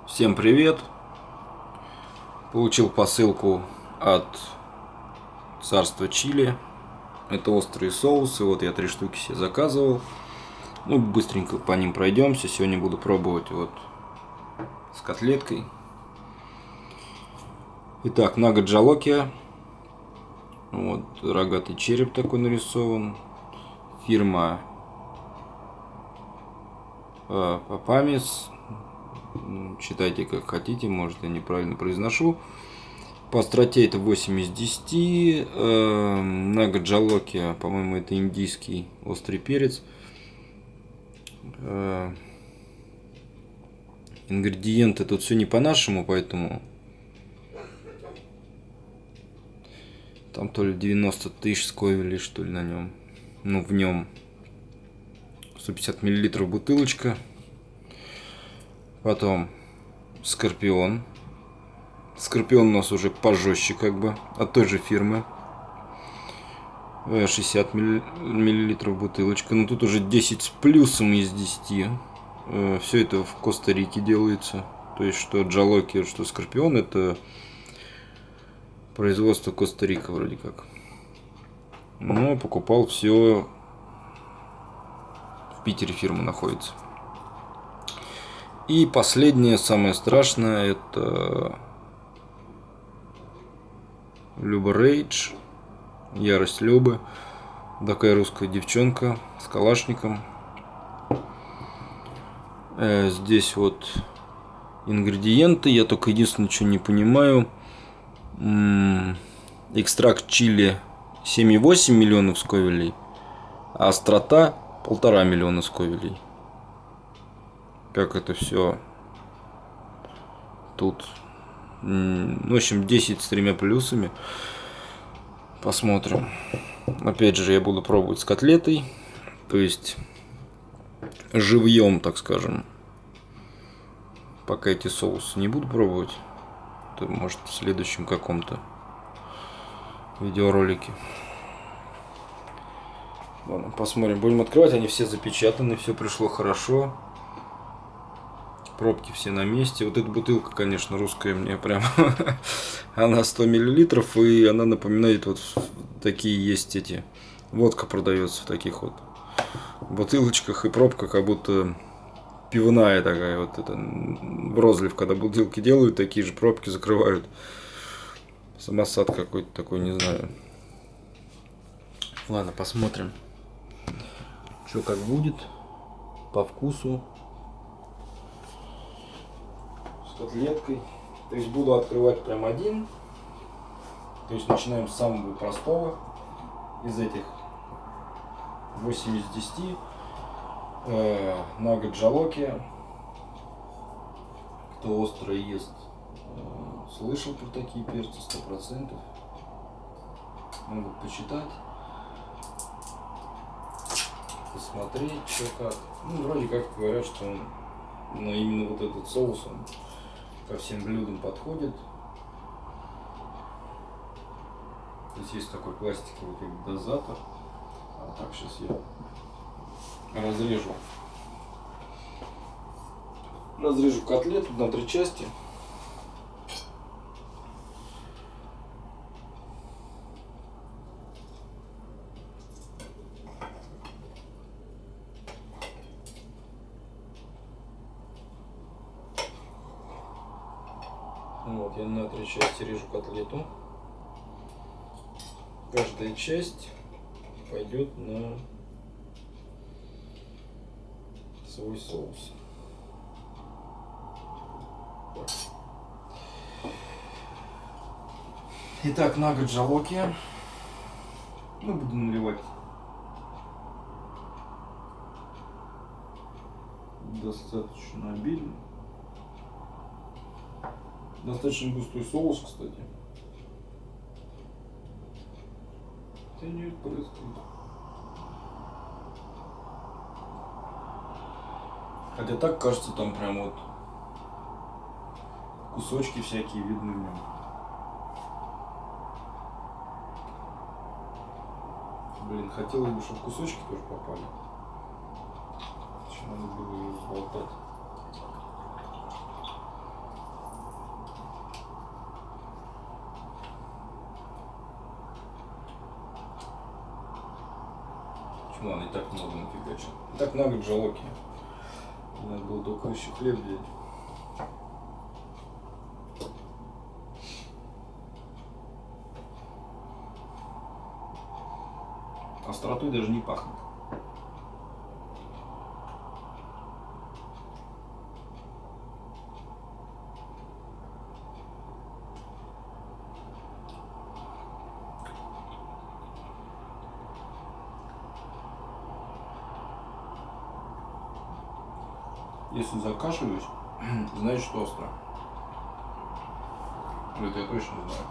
Всем привет! Получил посылку от царства Чили. Это острые соусы. Вот я 3 штуки себе заказывал. Ну, быстренько по ним пройдемся. Сегодня буду пробовать вот с котлеткой. Итак, нага джалокия. Вот рогатый череп такой нарисован. Фирма Папамис. Читайте как хотите, может я неправильно произношу. По остроте это 8 из 10. Нага джалокия, по-моему, это индийский острый перец. Ингредиенты тут все не по-нашему, поэтому там то ли 90 тысяч сковелей, что ли, на нем. Ну, в нем 150 миллилитров бутылочка. Потом Скорпион. Скорпион у нас уже пожестче, как бы, от той же фирмы. 60 миллилитров бутылочка. Но тут уже 10 с плюсом из 10. Все это в Коста-Рике делается. То есть, что джалокия, что Скорпион, это производство Коста-Рика вроде как. Но покупал все в Питере, фирма находится. И последнее, самое страшное, это Люба Рейдж, ярость Любы. Такая русская девчонка с калашником. Здесь вот ингредиенты, я только единственное, что не понимаю. Экстракт чили 7,8 миллионов сковелей, а острота 1,5 миллиона сковелей. Как это все тут, в общем, 10 с 3 плюсами. Посмотрим. Опять же, я буду пробовать с котлетой, то есть живьем, так скажем. Пока эти соусы не буду пробовать, то может в следующем каком-то видеоролике. Ладно, посмотрим, будем открывать. Они все запечатаны, все пришло хорошо. Пробки все на месте. Вот эта бутылка, конечно, русская, мне прям она 100 миллилитров, и она напоминает вот такие есть эти. Водка продается в таких вот бутылочках, и пробка как будто пивная такая. Вот это в розлив, когда бутылки делают, такие же пробки закрывают. Самосад какой-то такой, не знаю. Ладно, посмотрим, что как будет по вкусу. С котлеткой. То есть буду открывать прям один. То есть начинаем с самого простого из этих 8 из 10. Нага джалокия. Кто остро ест, слышал про такие перцы 100%. Могут почитать, посмотреть, что как. Ну, вроде как говорят, что он, но именно вот этот соус, он ко всем блюдам подходит. Здесь есть такой пластиковый как дозатор. А так, сейчас я разрежу котлету на 3 части. Вот, я на 3 части режу котлету. Каждая часть пойдет на свой соус. Так. Итак, нага джалокия. Ну, буду наливать достаточно обильно. Достаточно густой соус, кстати. Это не происходит. Хотя так кажется, там прям вот кусочки всякие видны в нем. Блин, хотелось бы, чтобы кусочки тоже попали. Надо было ее разболтать. Ладно, и так много нафигачил. И так много джалоки. Надо было только еще хлеб взять. Остротой даже не пахнет. Если закашиваюсь, значит, что остро. Это я точно знаю.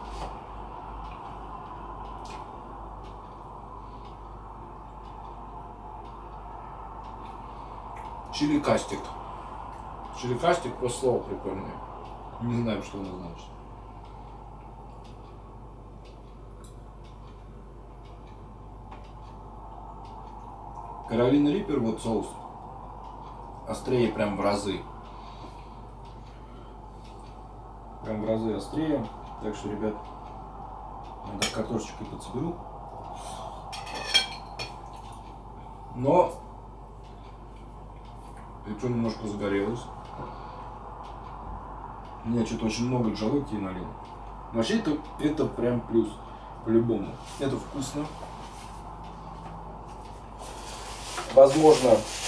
Чили кастик. Чили кастик, просто слово прикольное. Не знаю, что оно значит. Каролина Риппер, вот соус. Острее прям в разы. Прям в разы острее. Так что, ребят, надо картошечкой подсоберу. Но яйцо немножко загорелось. Я что-то очень много джалоки налил. Вообще это прям плюс. По-любому. Это вкусно. Возможно,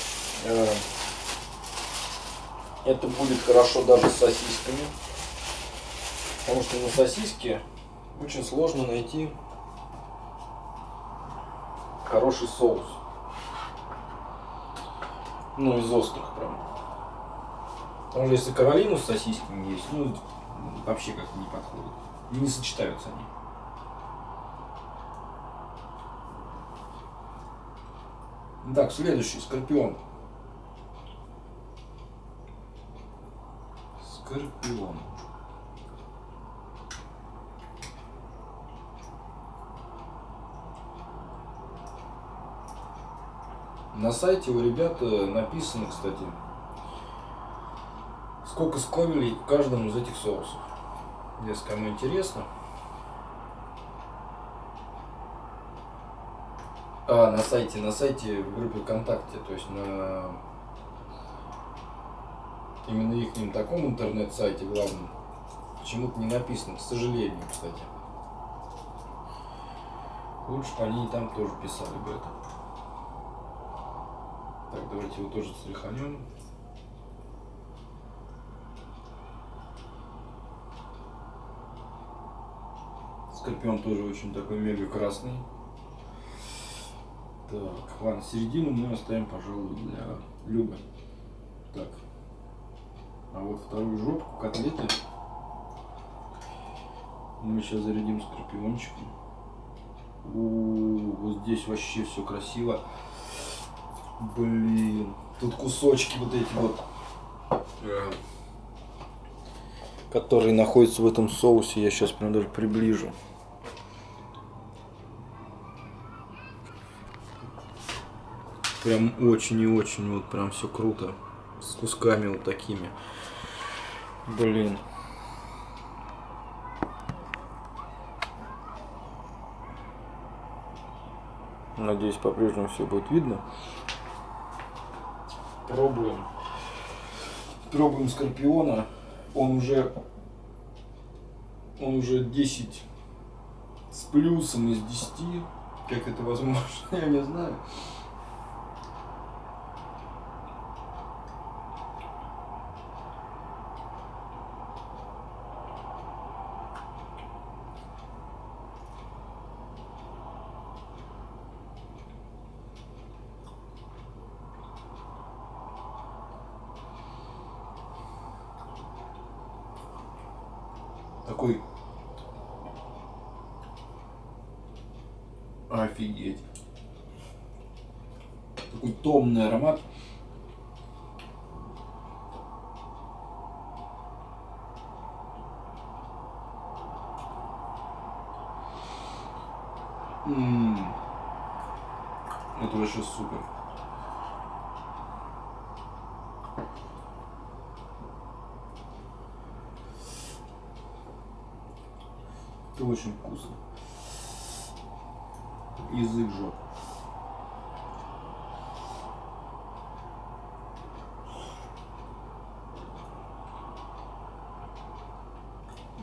это будет хорошо даже с сосисками. Потому что на сосиске очень сложно найти хороший соус. Ну, из острых прям. Потому что если Каролину с сосисками есть, ну, вообще как-то не подходит. Не сочетаются они. Так, следующий, скорпион. Скорпион. На сайте у ребят написано, кстати, сколько сковелей в каждом из этих соусов. Если кому интересно. На сайте в группе ВКонтакте, то есть на именно их таком интернет-сайте главном почему-то не написано, к сожалению, кстати. Лучше бы они и там тоже писали бы это. Так, давайте его тоже стряханем. Скорпион тоже очень такой мега красный. Так, ладно, середину мы оставим, пожалуй, для Любы. Так. А вот вторую жопку, котлеты, мы сейчас зарядим скорпиончиком. Вот здесь вообще все красиво. Блин, тут кусочки вот эти вот, которые находятся в этом соусе, я сейчас прям даже приближу. Прям очень и очень, вот прям все круто. С кусками вот такими. Блин. Надеюсь, по-прежнему все будет видно. Пробуем. Пробуем скорпиона. Он уже 10 с плюсом из 10. Как это возможно, я не знаю. Такой офигеть. Такой томный аромат. Это вообще супер. Это очень вкусно. Язык жжет.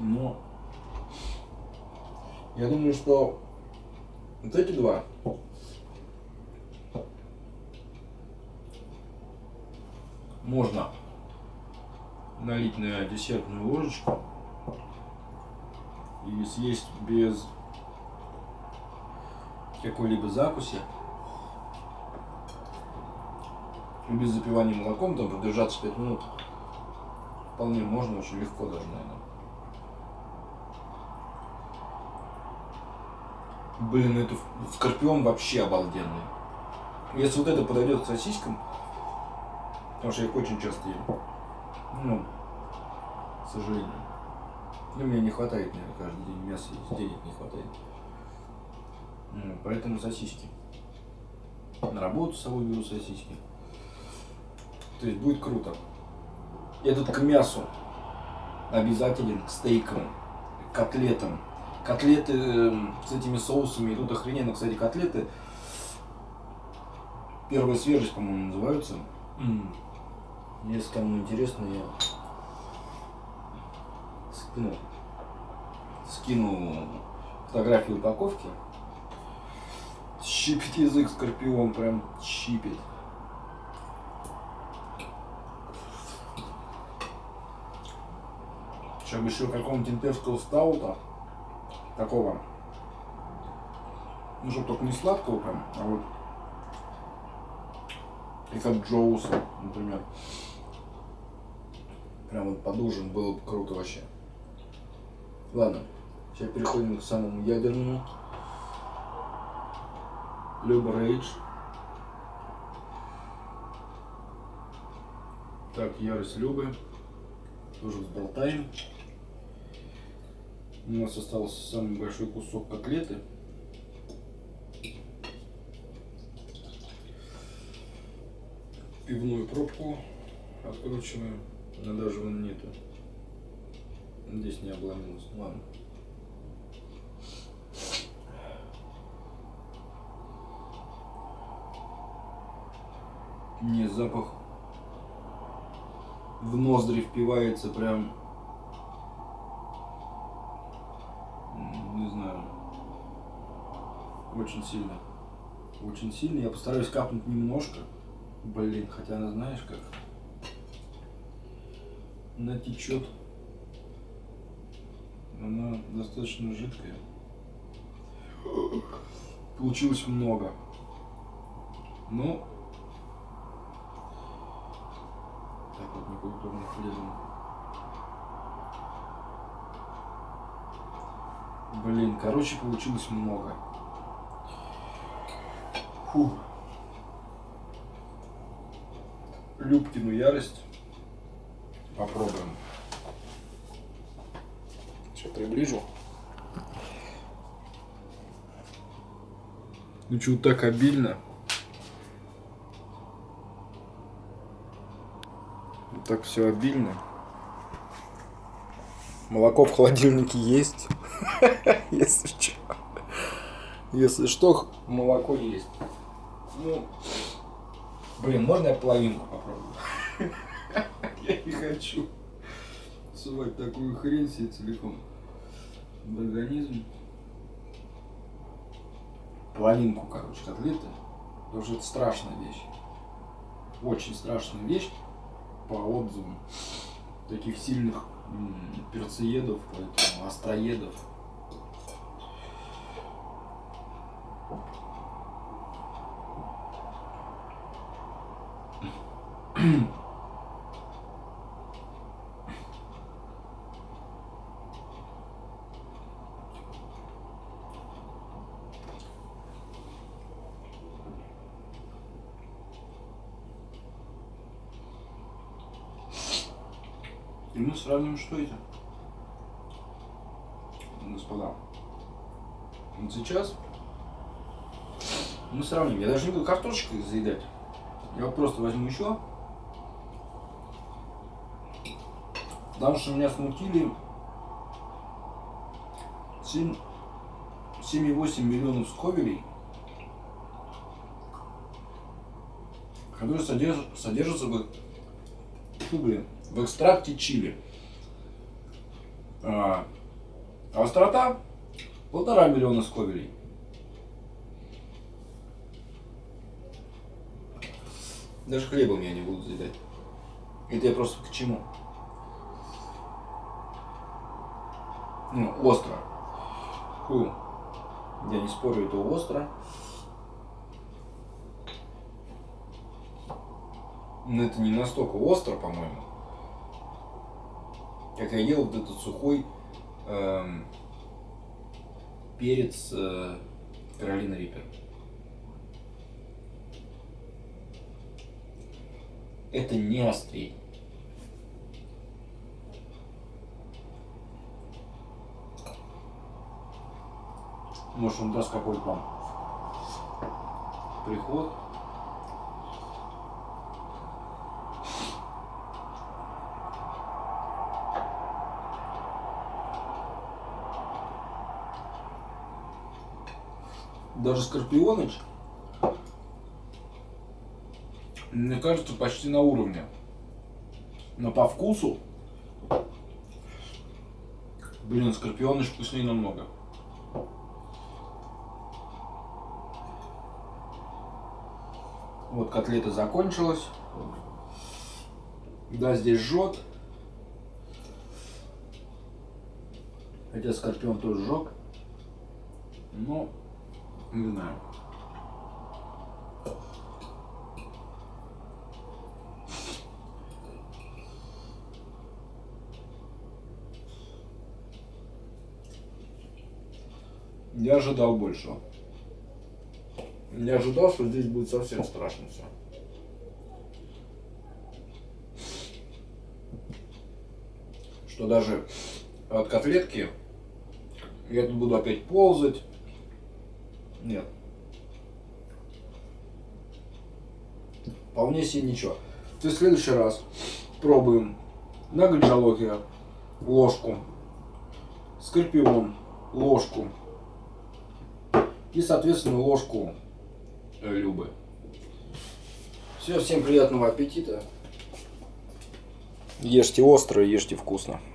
Но я думаю, что вот эти два можно налить на десертную ложечку и съесть без какой-либо закуси, без запивания молоком, там продержаться 5 минут вполне можно, очень легко даже, наверное. Блин, это скорпион вообще обалденный. Если вот это подойдет к сосискам, потому что я их очень часто ем, ну, к сожалению. Ну, мне не хватает, наверное, каждый день мяса есть, денег не хватает. Поэтому сосиски. На работу с собой беру сосиски. То есть будет круто. Этот к мясу обязателен, к стейкам, к котлетам. Котлеты с этими соусами идут охрененно. Кстати, котлеты первая свежесть, по-моему, называются. Если кому интересно, я скину фотографию упаковки. Щипит язык скорпион, прям щипит. Сейчас бы еще какого-нибудь имперского стаута, такого, ну чтобы только не сладкого прям, а вот и как Джоуса, например. Прям вот под ужин было бы круто вообще. Ладно, сейчас переходим к самому ядерному. Люба Рейдж. Так, ярость Любы. Тоже взболтаем. У нас остался самый большой кусок котлеты. Пивную пробку откручиваем. Но даже вон нету. Здесь не обломилось. Ладно. Мне запах в ноздри впивается прям, не знаю, очень сильно. Очень сильно. Я постараюсь капнуть немножко. Блин, хотя она, знаешь как, она течет. Она достаточно жидкая. Получилось много. Но так вот некультурно хлебом. Блин, короче, получилось много. Фу. Любкину ярость. Попробуем. Сейчас приближу. Ну что, так обильно. Так все обильно. Молоко в холодильнике есть. Если что. Если что, молоко есть. Ну, блин, можно я половинку попробую? Я не хочу сувать такую хрень себе целиком в организм. Половинку, короче, котлеты. Потому что это страшная вещь. Очень страшная вещь. По отзывам таких сильных перцеедов, поэтому остроедов. И мы сравним, что это, господа. Вот сейчас мы сравним. Я даже не буду картошечкой заедать. Я вот просто возьму еще. Потому что меня смутили 7,8 миллионов сковелей, которые содержатся в экстракте чили. Острота 1,5 миллиона сковелей. Даже хлебом я не буду съедать. Это я просто к чему? Ну, остро. Фу. Я не спорю, это остро. Но это не настолько остро, по-моему. Как я ел вот этот сухой перец Carolina Reaper. Это не острее. Может, он даст какой-то там приход. Даже Скорпионыч, мне кажется, почти на уровне. Но по вкусу, блин, Скорпионыч вкуснее намного. Вот котлета закончилась. Да, здесь жжет. Хотя Скорпион тоже жёг. Но не знаю. Я ожидал большего. Не ожидал, что здесь будет совсем страшно все. Что даже от котлетки я тут буду опять ползать. Нет. Вполне себе ничего. То есть в следующий раз пробуем на гальджалоке ложку, Скорпион ложку и, соответственно, ложку Любы. Все, всем приятного аппетита. Ешьте остро, ешьте вкусно.